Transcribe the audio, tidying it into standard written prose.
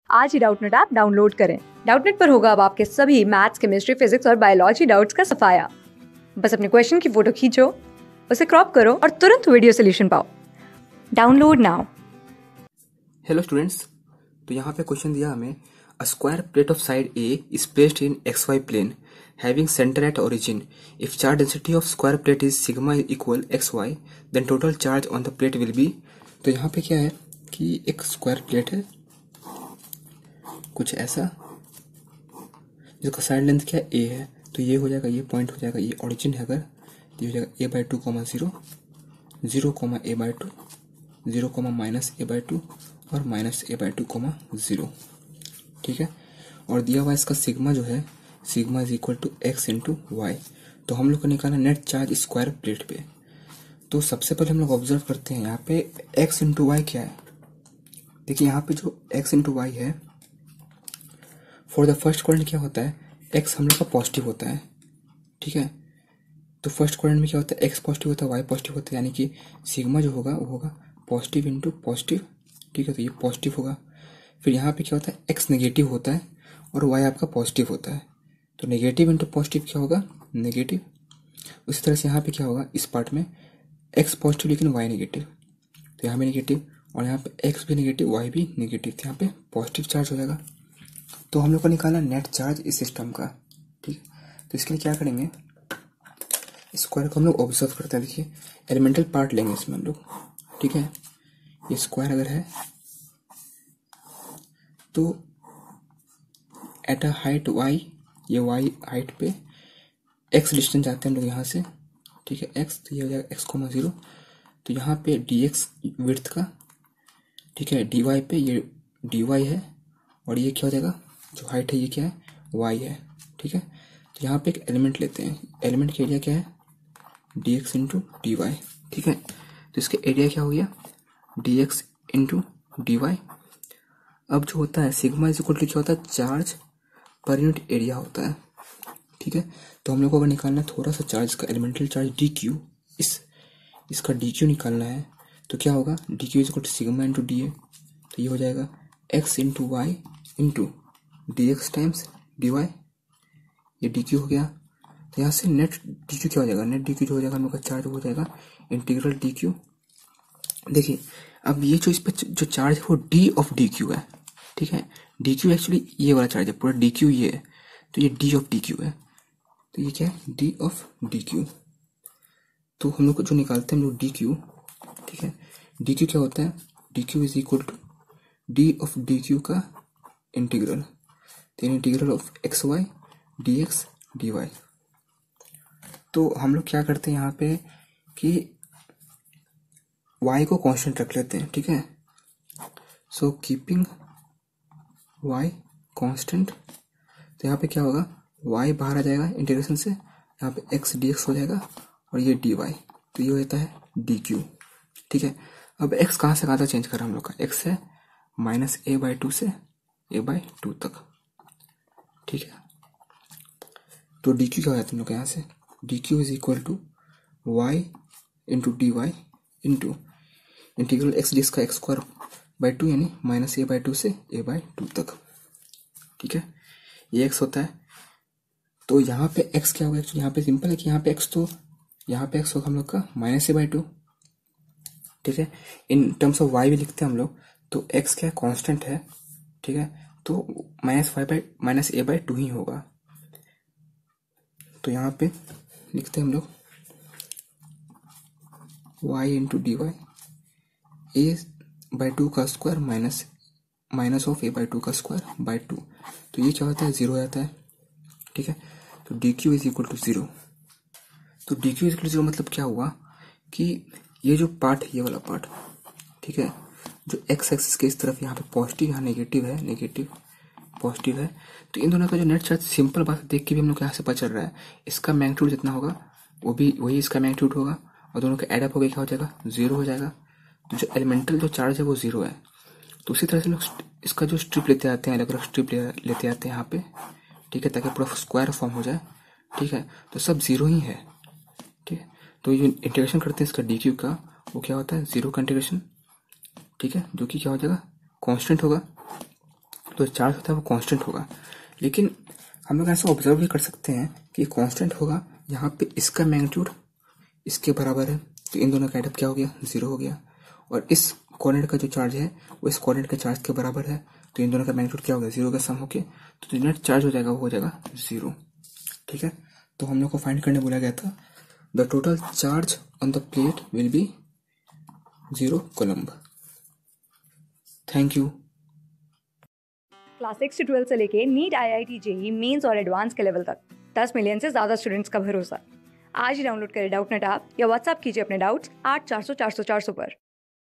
आज ही Doubtnut app download करें। डाउटनेट पर होगा अब आपके सभी मैथ्स, केमिस्ट्री, फिजिक्स और बायोलॉजी डाउट्स का सफाया। बस अपने क्वेश्चन की फोटो खींचो, उसे क्रॉप करो और तुरंत वीडियो सोल्यूशन पाओ। Download now. हेलो स्टूडेंट्स, तो यहाँ पे क्वेश्चन दिया हमें a square plate of side a is placed in X Y plane having centre at origin. If charge density of square plate is sigma equal X Y then total charge on the plate will be. तो यहाँ पे क्या है कि एक square plate है कुछ ऐसा जिसका साइड लेंथ क्या ए है, तो ये हो जाएगा, ये पॉइंट हो जाएगा, ये ओरिजिन है अगर, तो ये हो जाएगा a/2, 0 a/2, 0 -a/2 और -a/2, 0। ठीक है, और दिया हुआ इसका सिग्मा जो है, sigma is equal to X into Y. तो हम लोग को निकालना नेट चार्ज स्क्वायर प्लेट पे। तो सबसे पहले हम लोग ऑब्जर्व करते हैं यहाँ पे एक्स इंटू वाई क्या है। देखिए यहाँ पे जो एक्स इंटू वाई है, फॉर द फर्स्ट क्वाड्रेंट क्या होता है, एक्स हम लोग का पॉजिटिव होता है। ठीक है, तो फर्स्ट क्वाड्रेंट में क्या होता है, एक्स पॉजिटिव होता है, वाई पॉजिटिव होता है, यानी कि सिग्मा जो होगा वो होगा पॉजिटिव इंटू पॉजिटिव। ठीक है, तो ये पॉजिटिव होगा। फिर यहाँ पे क्या होता है, एक्स नेगेटिव होता है और वाई आपका पॉजिटिव होता है, तो नेगेटिव इंटू पॉजिटिव क्या होगा, नेगेटिव। उसी तरह से यहाँ पे क्या होगा, इस पार्ट में एक्स पॉजिटिव लेकिन वाई नेगेटिव, तो यहाँ पे नेगेटिव, और यहाँ पे एक्स भी नेगेटिव वाई भी नेगेटिव, तो यहाँ पे पॉजिटिव चार्ज हो जाएगा। तो हम लोग को निकालना नेट चार्ज इस सिस्टम का। ठीक है, तो इसके लिए क्या करेंगे, स्क्वायर को हम लोग ऑब्जर्व करते हैं। देखिए एलिमेंटल पार्ट लेंगे इसमें हम लोग। ठीक है, ये स्क्वायर अगर है तो एट अ हाइट वाई, ये वाई हाइट पे एक्स डिस्टेंस जाते हैं हम लोग यहाँ से। ठीक है, एक्स, तो ये हो जाएगा x, 0। तो यहाँ पे dx विड्थ का, ठीक है, dy पे ये dy है, और ये क्या हो जाएगा, जो हाइट है ये क्या है, y है। ठीक है, तो यहाँ पे एक एलिमेंट लेते हैं, एलिमेंट का एरिया क्या है, dx इंटू डी वाई। ठीक है, तो इसका एरिया क्या हो गया, dx इंटू डी वाई। अब जो होता है सिग्मा इज इक्वल टू क्या होता है, चार्ज पर यूनिट एरिया होता है। ठीक है, तो हम लोग को अगर निकालना है थोड़ा सा चार्ज का, एलिमेंटल चार्ज डी क्यू, इसका डी क्यू निकालना है, तो क्या होगा, D Q is equal to sigma into D A. तो ये हो जाएगा X into Y into D X times D Y, ये डी क्यू हो गया। तो यहाँ से नेट डी क्यू क्या हो जाएगा, नेट डी क्यू जो हो जाएगा हम लोग का चार्ज हो जाएगा इंटीग्रल डी क्यू। देखिए अब ये जो इस पर जो चार्ज है वो डी ऑफ डी क्यू है। ठीक है, डी क्यू एक्चुअली ये वाला चार्ज है, पूरा डी क्यू ये है, तो ये डी ऑफ डी क्यू है, तो ये क्या है, डी ऑफ डी क्यू। तो हम लोग को जो निकालते हैं हम लोग डी क्यू। ठीक है, डी क्यू क्या होता है, D Q is equal to D of D Q का इंटीग्रल, तो integral of X Y D X D Y. तो हम लोग क्या करते हैं यहाँ पे कि y को कांस्टेंट रख लेते हैं। ठीक है, सो कीपिंग y कांस्टेंट, तो यहाँ पे क्या होगा, y बाहर आ जाएगा इंटीग्रेशन से, यहाँ पे x dx हो जाएगा और ये dy, तो ये होता है dq। ठीक है, अब x कहाँ से कहाँ तक चेंज करा हम लोग का, x है -a/2 से a/2 तक। ठीक है, तो dq क्या हो जाता है हम लोग का, यहाँ से dq is equal to y into D Y into integral X D का x²/2 यानी -a/2 से a/2 तक। ठीक है, ये x होता है। तो यहाँ पे x क्या होगा, एक्चुअली यहाँ पे सिंपल है कि यहाँ पे x, तो यहाँ पे x होगा हम लोग का -a/2। ठीक है, इन टर्म्स ऑफ y भी लिखते हैं हम लोग, तो x क्या कांस्टेंट है। ठीक है, तो -a/2 ही होगा, तो यहाँ पे लिखते हैं हम लोग y into D Y a/2 का स्क्वायर माइनस ऑफ a/2 का स्क्वायर बाई 2, तो ये क्या होता है, 0 हो जाता है। ठीक है, तो D Q is equal to 0। तो D Q is equal to 0 मतलब क्या हुआ कि ये जो पार्ट है, ये वाला पार्ट, ठीक है, जो एक्स एक्सिस के इस तरफ यहाँ पे पॉजिटिव, यहाँ नेगेटिव है, नेगेटिव पॉजिटिव है, तो इन दोनों का जो नेट चार्ज, सिंपल बात देख के भी हम लोग यहाँ से पता चल रहा है, इसका मैग्नीट्यूड जितना होगा वो भी वही इसका मैग्नीट्यूड होगा, और दोनों का एडअप हो गया क्या हो जाएगा, 0 हो जाएगा। तो जो एलिमेंटल जो चार्ज है वो 0 है। तो उसी तरह से लोग इसका जो स्ट्रिप लेते आते हैं, अलग अलग स्ट्रिप लेते आते हैं यहाँ पे। ठीक है, ताकि पूरा स्क्वायर फॉर्म हो जाए। ठीक है, तो सब 0 ही है। ठीक है, तो ये इंटीग्रेशन करते हैं इसका डी क्यू का, वो क्या होता है, 0 का इंटीग्रेशन। ठीक है, जो कि क्या हो जाएगा, कांस्टेंट होगा। तो चार्ज होता है वो कांस्टेंट होगा। लेकिन हम लोग ऐसा ऑब्जर्व भी कर सकते हैं कि कांस्टेंट होगा, यहाँ पे इसका मैग्नीट्यूड इसके बराबर है, तो इन दोनों का एडअप क्या हो गया, 0 हो गया। और इस कोऑर्डिनेट का जो चार्ज है वो इस कोऑर्डिनेट के चार्ज के बराबर है, तो इन दोनों का मैग्नीट्यूड क्या हो गया, 0 का सम होके तो जो नेट चार्ज हो जाएगा वो हो जाएगा 0। ठीक है, तो हम लोग को फाइंड करने बोला गया था the total charge on the plate will be 0 coulomb. Thank you. Class 6 से 12 से लेके नीट, IIT, जेई मेंस और एडवांस के लेवल तक 10 मिलियन से ज्यादा स्टूडेंट्स का भरोसा। आज ही डाउनलोड करें डाउटनेट ऐप या व्हाट्सएप कीजिए अपने डाउट्स 8400 400 400 पर।